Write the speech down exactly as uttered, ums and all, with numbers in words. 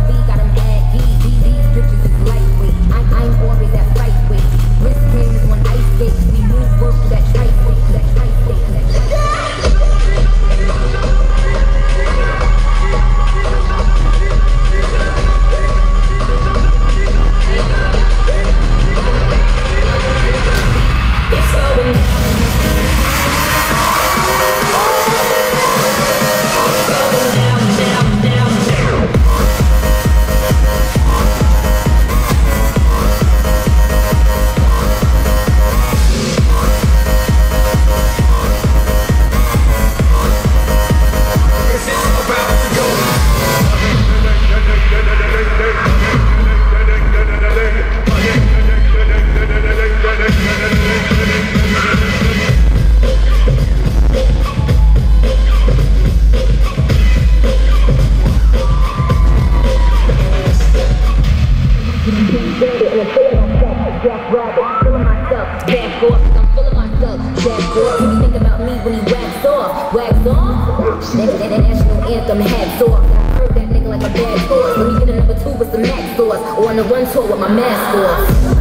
V, got him aggy. These, these bitches is lightweight. I, I'm always at fight weight. Wrist game is on ice skates. We move work to that tri-state, that tri-state, that tri-state. It's going down. Feeling myself, back off, I'm feeling myself, back off. Can you think about me when he wax off? Wax off? That, that, that national anthem, hats off. I heard that nigga like a bad horse. Let me get a number two with some max sauce, or on the run tour with my mask off.